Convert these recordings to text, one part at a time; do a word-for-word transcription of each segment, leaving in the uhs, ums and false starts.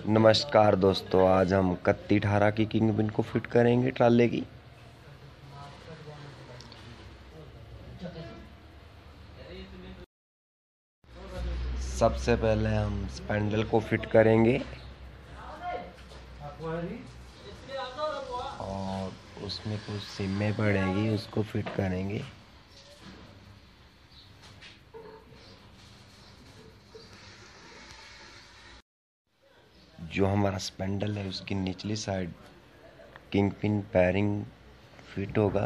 नमस्कार दोस्तों, आज हम इकतीस अठारह की किंग पिन को फिट करेंगे ट्राले की। सबसे पहले हम स्पैंडल को फिट करेंगे और उसमें कुछ सिमें पड़ेगी, उसको फिट करेंगे। जो हमारा स्पैंडल है उसकी निचली side king pin bearing fit होगा।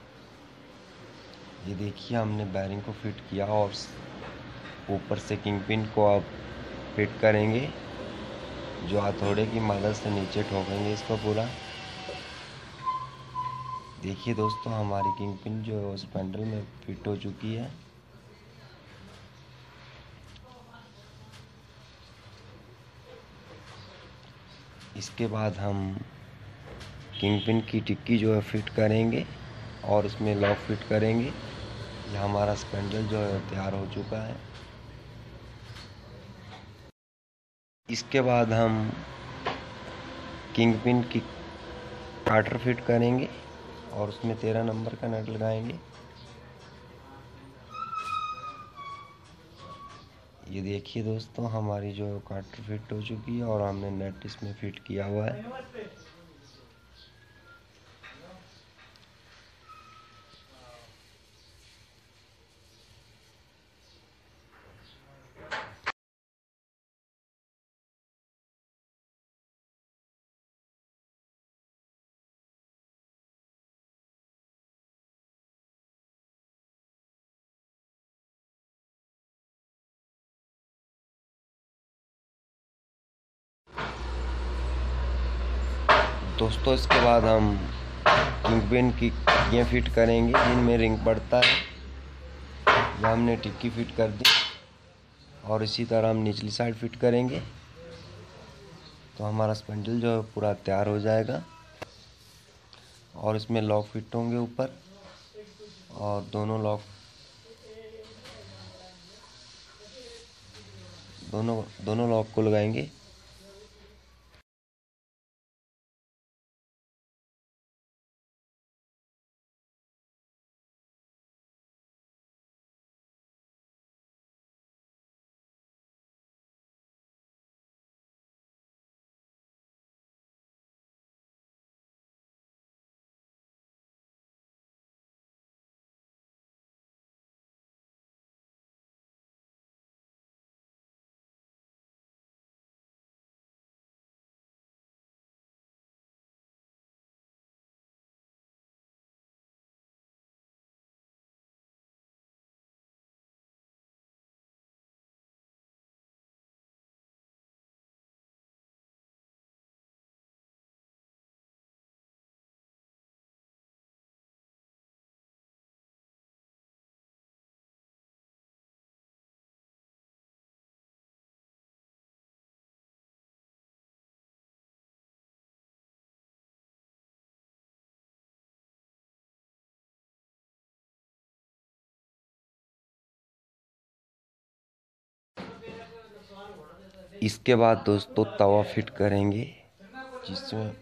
ये देखिए, हमने बैरिंग को फिट किया और ऊपर से किंग पिन को अब फिट करेंगे। जो हथौड़े की मदद से नीचे ठोकेंगे इसको पूरा। देखिए दोस्तों, हमारी किंग पिन जो स्पैंडल में फिट हो चुकी है। इसके बाद हम किंग पिन की टिक्की जो है फिट करेंगे और उसमें लॉक फिट करेंगे। ये हमारा स्पैंडल जो है तैयार हो चुका है। इसके बाद हम किंग पिन की काटर फिट करेंगे और उसमें तेरह नंबर का नट लगाएंगे। ये देखिए दोस्तों, हमारी जो काटर फिट हो चुकी है और हमने नट इसमें फिट किया हुआ है। दोस्तों, इसके बाद हम किंग पिन की टिक्कियाँ फिट करेंगे जिनमें रिंग पड़ता है। यह हमने टिक्की फिट कर दी और इसी तरह हम निचली साइड फिट करेंगे तो हमारा स्पैंडल जो है पूरा तैयार हो जाएगा। और इसमें लॉक फिट होंगे ऊपर और दोनों लॉक दोनों दोनों लॉक को लगाएंगे। इसके बाद दोस्तों तवा फिट करेंगे जिसमें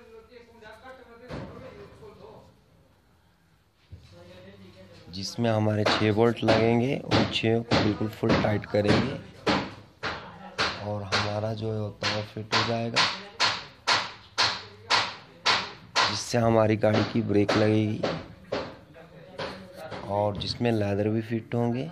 जिसमें हमारे छः बोल्ट लगेंगे और छः को बिल्कुल फुल टाइट करेंगे और हमारा जो है तवा फिट हो जाएगा, जिससे हमारी गाड़ी की ब्रेक लगेगी और जिसमें लेदर भी फिट होंगे।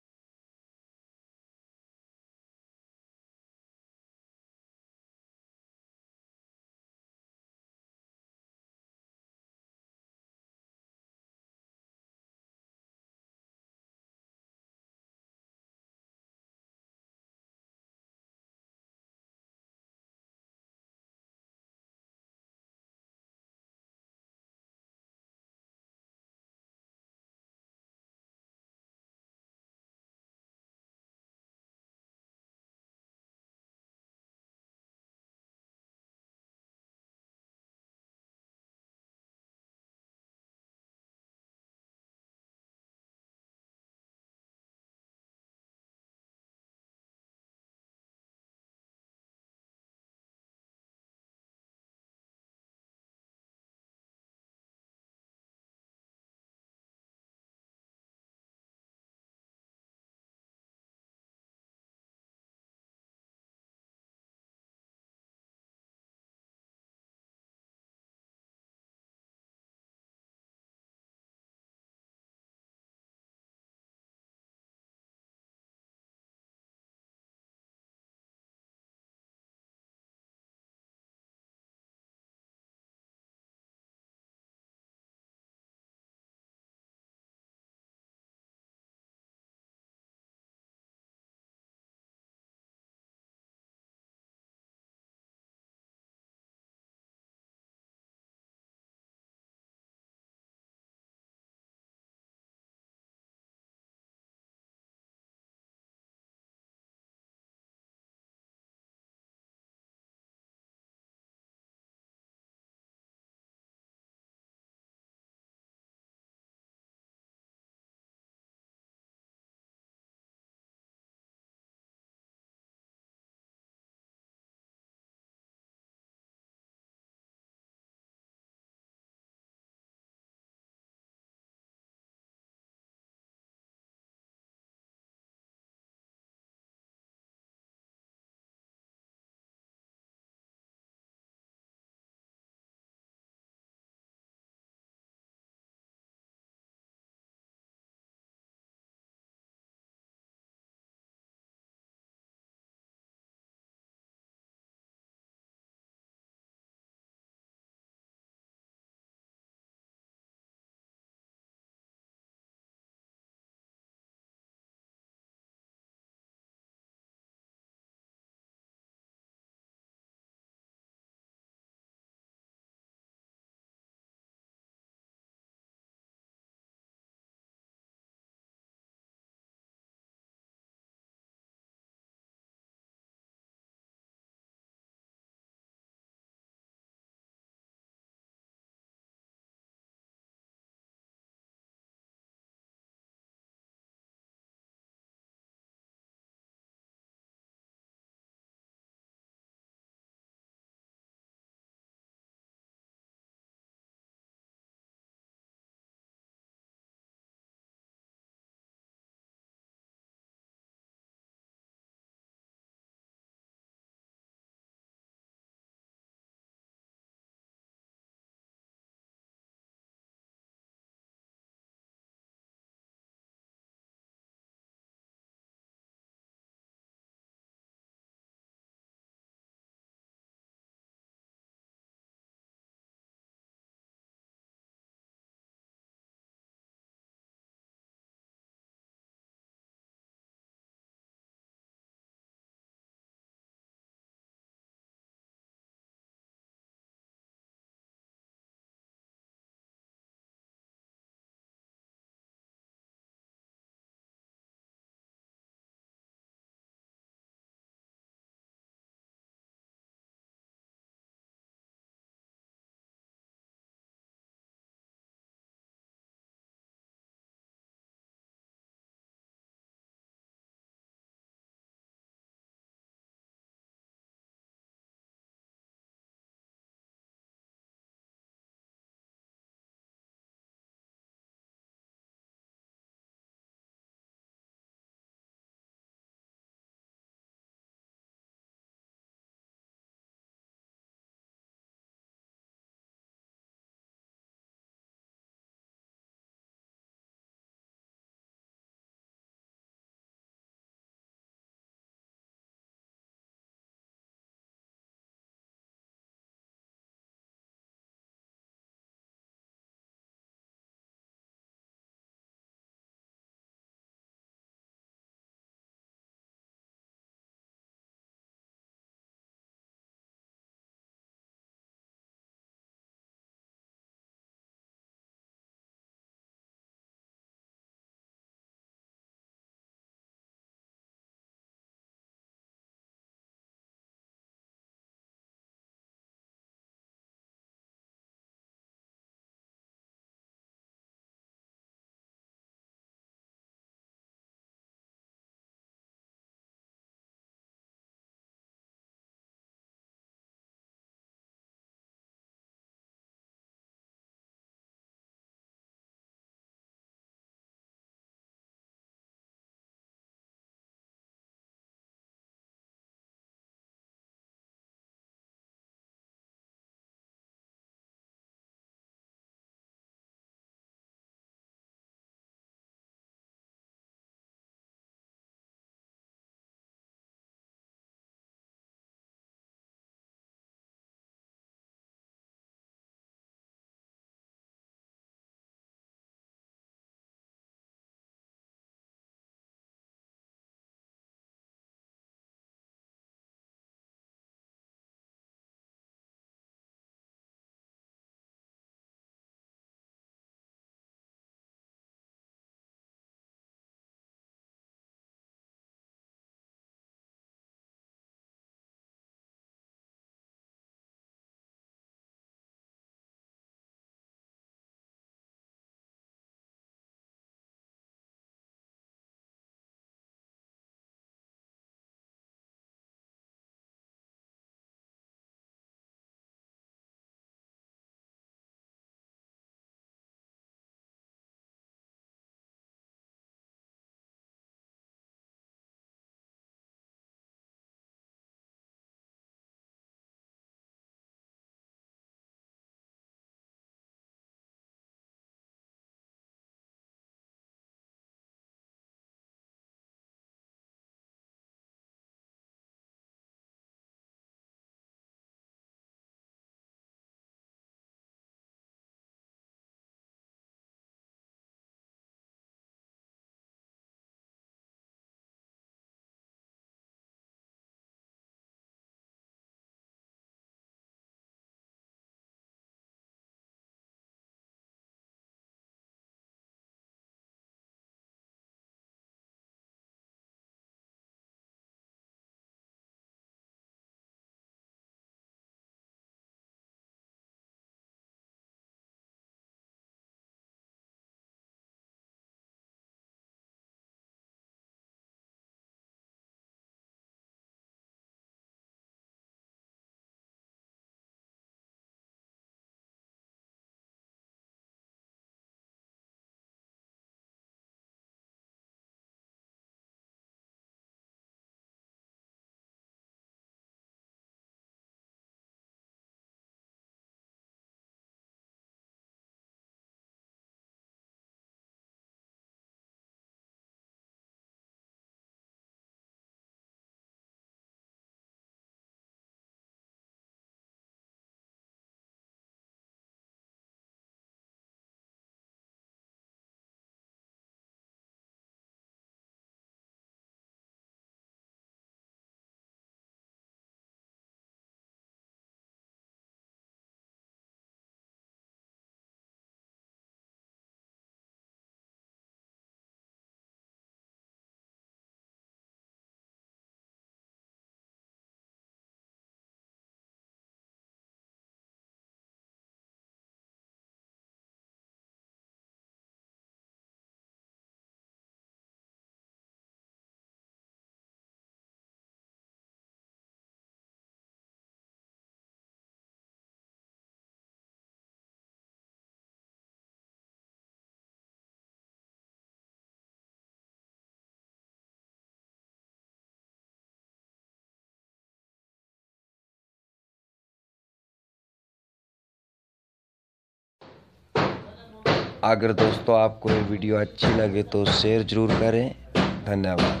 अगर दोस्तों आपको ये वीडियो अच्छी लगे तो शेयर ज़रूर करें। धन्यवाद।